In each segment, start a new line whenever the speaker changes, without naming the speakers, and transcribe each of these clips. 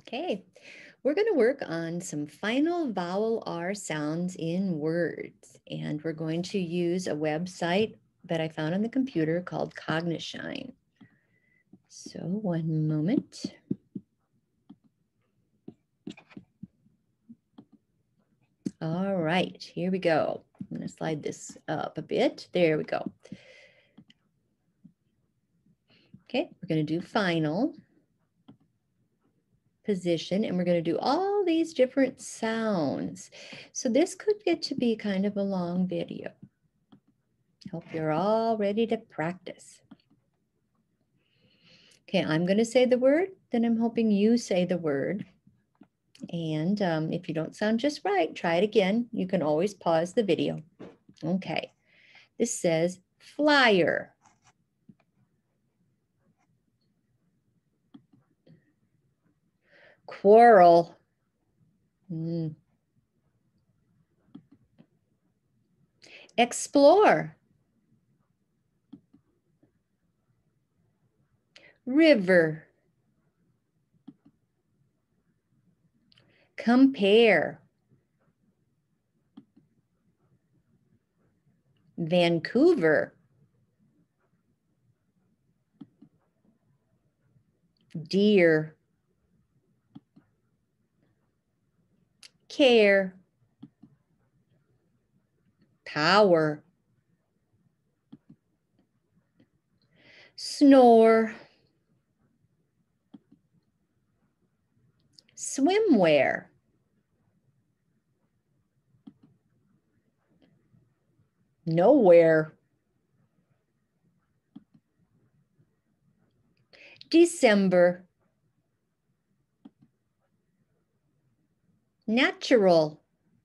Okay, we're going to work on some final vowel R sounds in words, and we're going to use a website that I found on the computer called Cognishine. So one moment. All right, here we go. I'm going to slide this up a bit. There we go. Okay, we're going to do final, position, and we're going to do all these different sounds. So this could get to be kind of a long video. Hope you're all ready to practice. Okay, I'm going to say the word, then I'm hoping you say the word. And if you don't sound just right, try it again. You can always pause the video. Okay, this says flyer. Quarrel. Explore. River. Compare. Vancouver. Deer. Care. Power. Snore. Swimwear. Nowhere. December. Natural.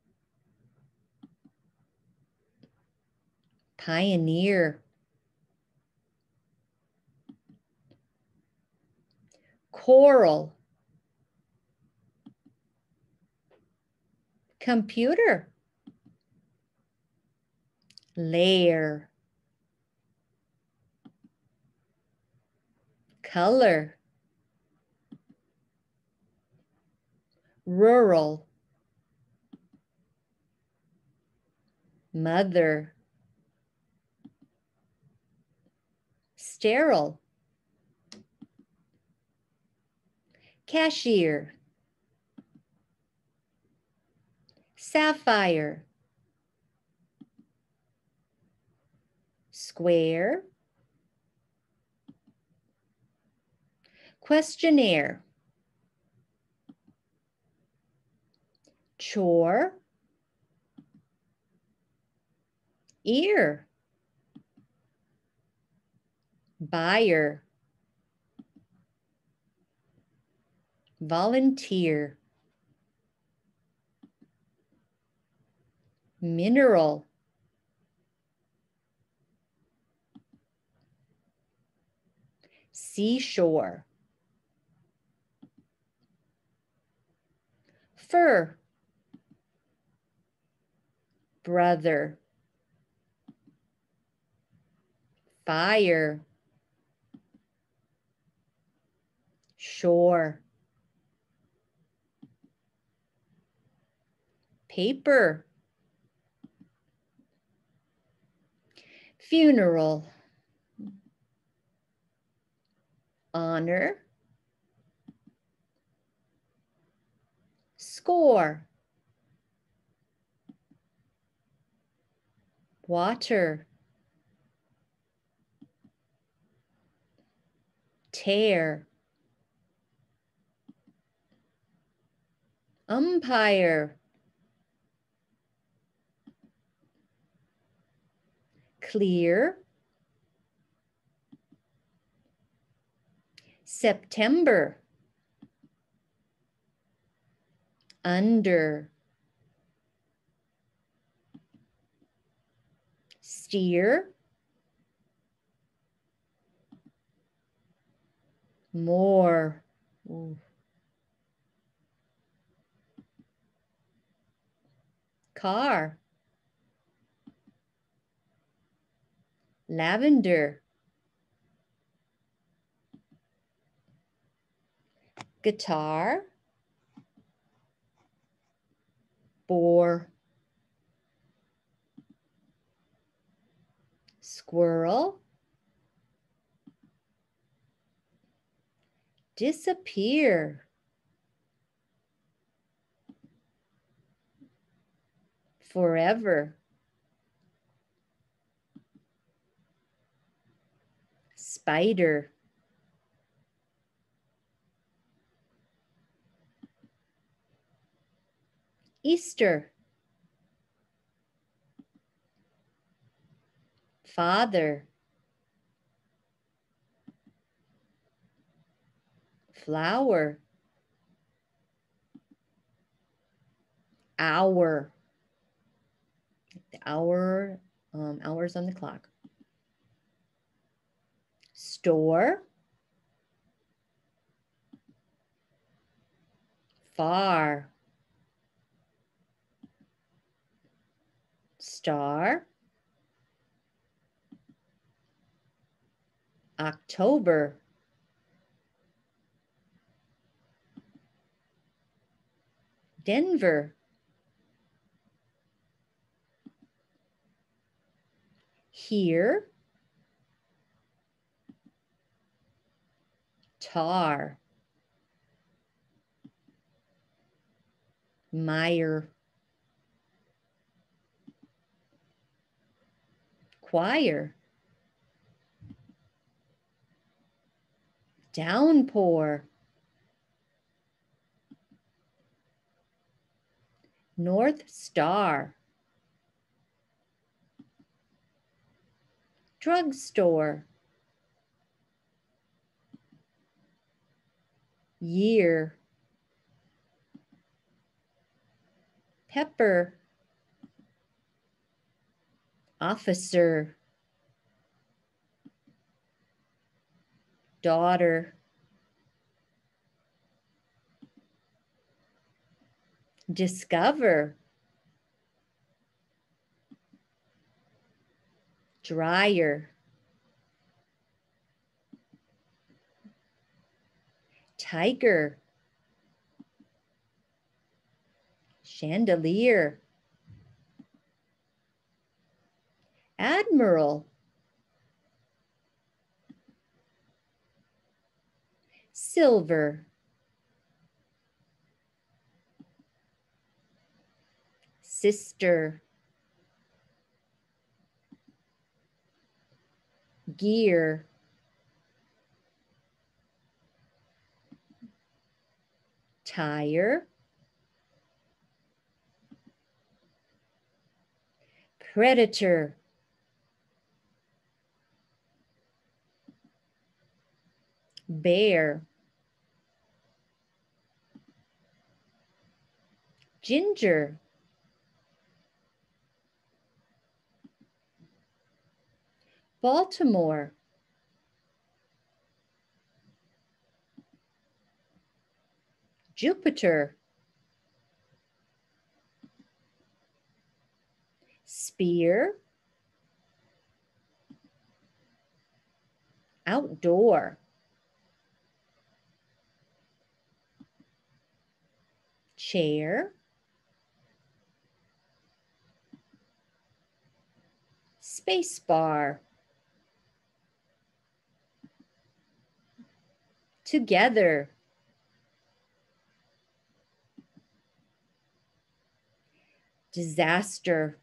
Pioneer. Coral. Computer. Layer. Color. Rural. Mother. Sterile. Cashier. Sapphire. Square. Questionnaire. Chore. Ear. Buyer. Volunteer. Mineral. Seashore. Fur. Brother. Fire. Shore. Paper. Funeral. Honor. Score. Water. Tear. Umpire. Clear. September. Under. Steer. More. Ooh. Car. Lavender. Guitar. 4, squirrel, disappear, forever, spider, Easter, father, flower, hour, the hour, hours on the clock, store, far, star, October, Denver, here, tar, mire, choir, downpour, North Star, drugstore, year, pepper, officer, daughter, discover, dryer, tiger, chandelier, admiral, silver, sister, gear, tire, predator, bear, ginger, Baltimore, Jupiter, spear, outdoor, chair, spacebar, together, disaster,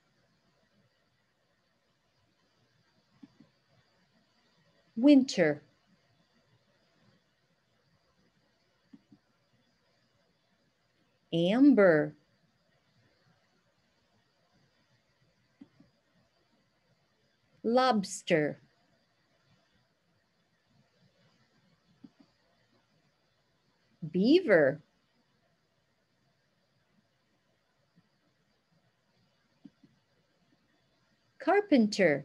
winter, amber, lobster, beaver, carpenter,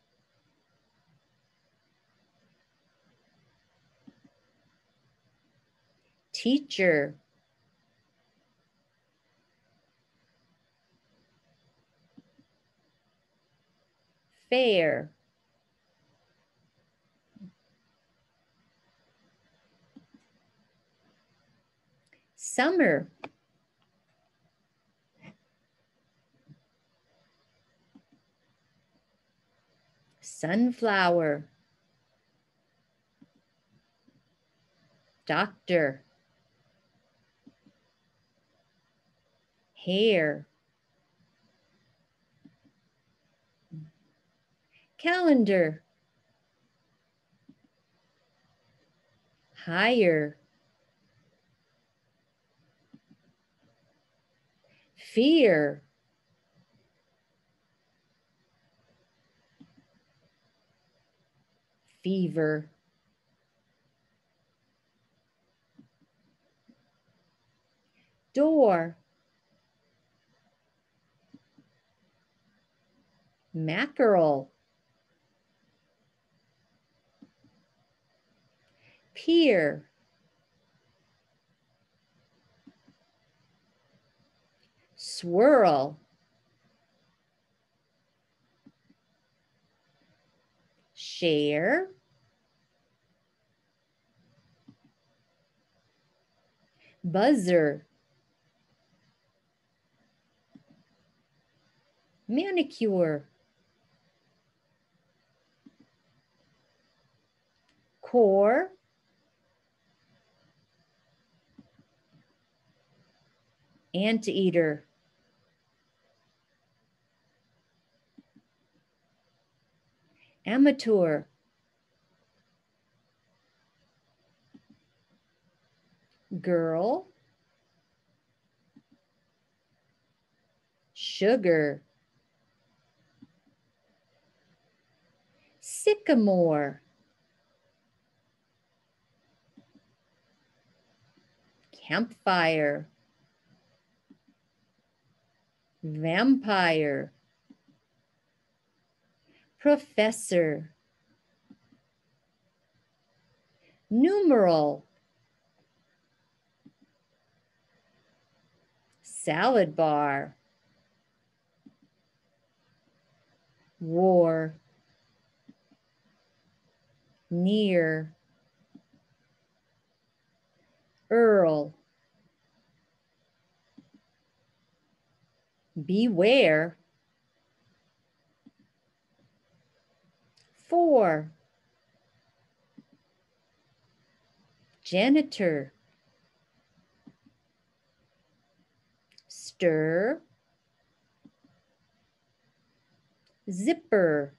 teacher, fair, summer, sunflower, doctor, hair, calendar, higher, fear, fever, door, mackerel, pear, swirl, share, buzzer, manicure, core, anteater, amateur, girl, sugar, sycamore, campfire, vampire, professor, numeral, salad bar, war, near, earl, beware, for, janitor, stir, zipper,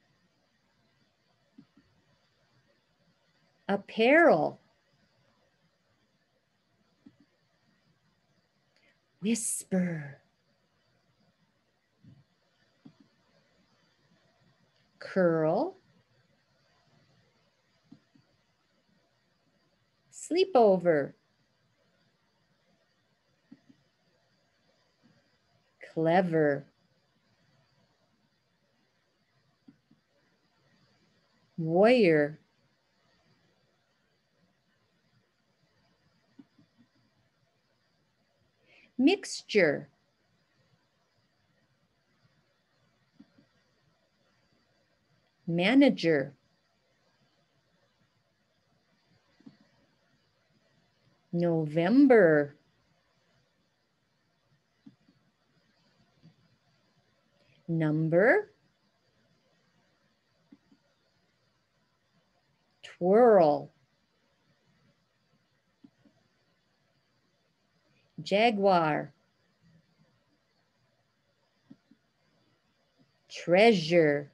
apparel, whisper, curl, sleepover, clever, warrior, mixture, manager, November, number, twirl, jaguar, treasure.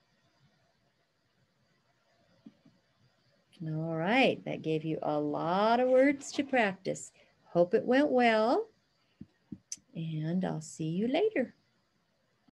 All right, that gave you a lot of words to practice. Hope it went well, and I'll see you later.